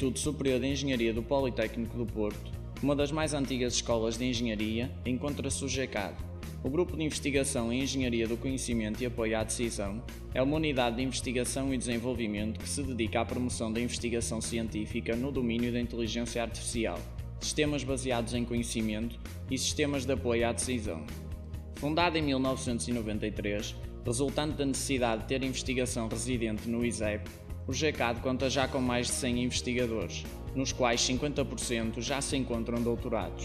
Instituto Superior de Engenharia do Politécnico do Porto, uma das mais antigas escolas de engenharia, encontra-se o GECAD. O Grupo de Investigação em Engenharia do Conhecimento e Apoio à Decisão é uma unidade de investigação e desenvolvimento que se dedica à promoção da investigação científica no domínio da inteligência artificial, sistemas baseados em conhecimento e sistemas de apoio à decisão. Fundada em 1993, resultante da necessidade de ter investigação residente no ISEP, o GECAD conta já com mais de 100 investigadores, nos quais 50% já se encontram doutorados.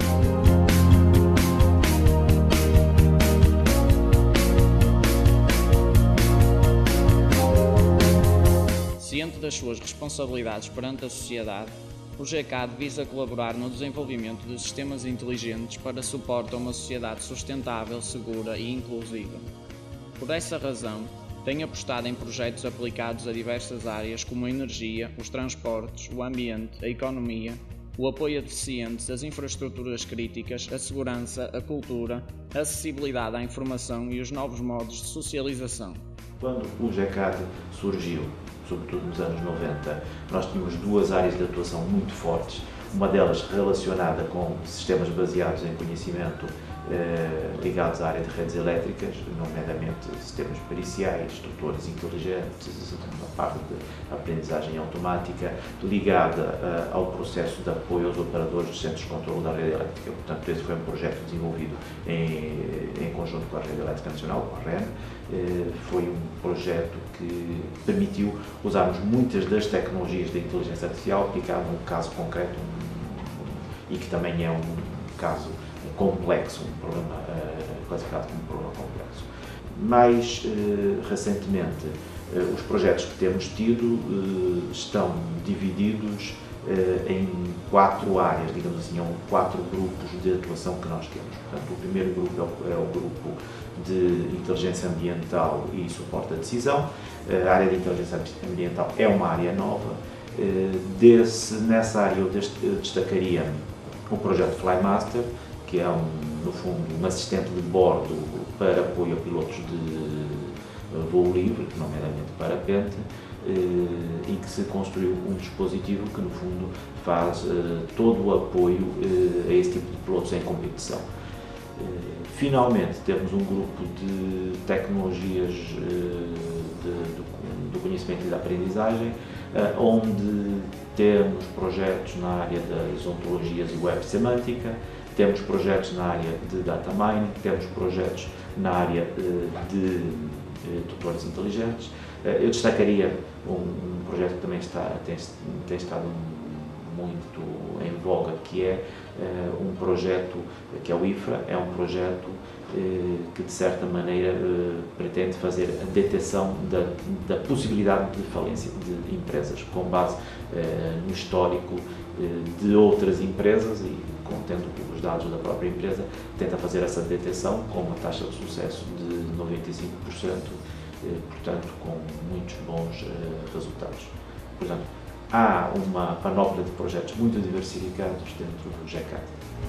Ciente das suas responsabilidades perante a sociedade, o GECAD visa colaborar no desenvolvimento de sistemas inteligentes para suporte a uma sociedade sustentável, segura e inclusiva. Por essa razão, tem apostado em projetos aplicados a diversas áreas como a energia, os transportes, o ambiente, a economia, o apoio a deficientes, as infraestruturas críticas, a segurança, a cultura, a acessibilidade à informação e os novos modos de socialização. Quando o GECAD surgiu, sobretudo nos anos 90, nós tínhamos duas áreas de atuação muito fortes, uma delas relacionada com sistemas baseados em conhecimento ligados à área de redes elétricas, nomeadamente sistemas periciais, tutores inteligentes, uma parte de aprendizagem automática, ligada ao processo de apoio aos operadores dos centros de controle da rede elétrica. Portanto, esse foi um projeto desenvolvido em conjunto com a Rede Elétrica Nacional, com a REN. Foi um projeto que permitiu usarmos muitas das tecnologias da inteligência artificial aplicada num caso concreto e que também é um caso complexo, um problema classificado como um problema complexo. Mais recentemente, os projetos que temos tido estão divididos em 4 áreas, digamos assim, 4 grupos de atuação que nós temos. Portanto, o primeiro grupo é o grupo de inteligência ambiental e suporte à decisão. A área de inteligência ambiental é uma área nova. Nessa área eu destacaria o projeto Flymaster, que é, no fundo, um assistente de bordo para apoio a pilotos de voo livre, nomeadamente parapente, e que se construiu um dispositivo que, no fundo, faz todo o apoio a esse tipo de pilotos em competição. Finalmente, temos um grupo de tecnologias do conhecimento e da aprendizagem, onde temos projetos na área das ontologias e web semântica, temos projetos na área de data mining, temos projetos na área de tutores inteligentes. Eu destacaria um projeto que também tem estado muito em voga, que é um projeto que é o IFRA, é um projeto que de certa maneira pretende fazer a detecção da possibilidade de falência de empresas, com base no histórico de outras empresas e contendo os dados da própria empresa, tenta fazer essa detecção com uma taxa de sucesso de 95%, portanto com muitos bons resultados. Portanto, há uma panóplia de projetos muito diversificados dentro do GECAD.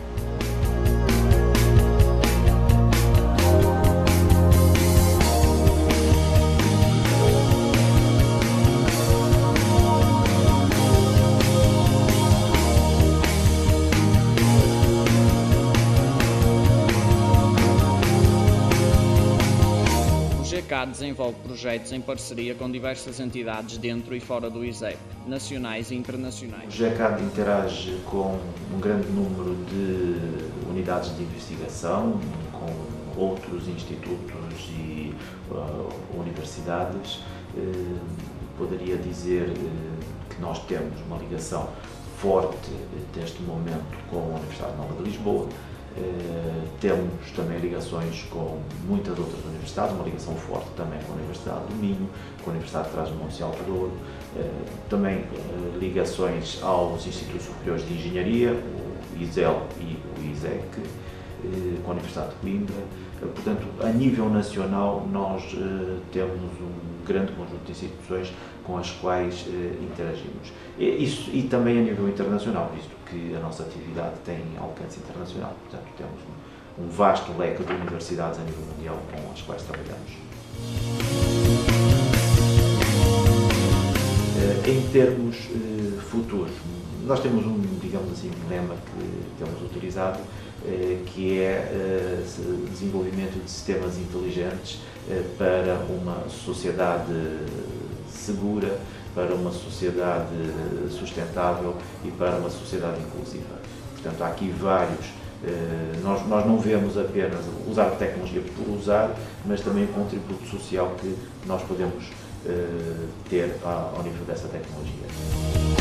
O GECAD desenvolve projetos em parceria com diversas entidades dentro e fora do ISEP, nacionais e internacionais. O GECAD interage com um grande número de unidades de investigação, com outros institutos e universidades. Poderia dizer que nós temos uma ligação forte neste momento com a Universidade Nova de Lisboa. Temos também ligações com muitas outras universidades, uma ligação forte também com a Universidade do Minho, com a Universidade de Trás-os-Montes e Alto Douro, também ligações aos Institutos Superiores de Engenharia, o ISEL e o ISEC, com a Universidade de Coimbra. Portanto, a nível nacional, nós temos um grande conjunto de instituições com as quais interagimos. E também a nível internacional, visto que a nossa atividade tem alcance internacional. Portanto, temos um vasto leque de universidades a nível mundial com as quais trabalhamos. Em termos futuro. Nós temos digamos assim, um lema que temos utilizado, que é desenvolvimento de sistemas inteligentes para uma sociedade segura, para uma sociedade sustentável e para uma sociedade inclusiva. Portanto, há aqui vários. Nós não vemos apenas usar a tecnologia por usar, mas também o contributo social que nós podemos ter ao nível dessa tecnologia.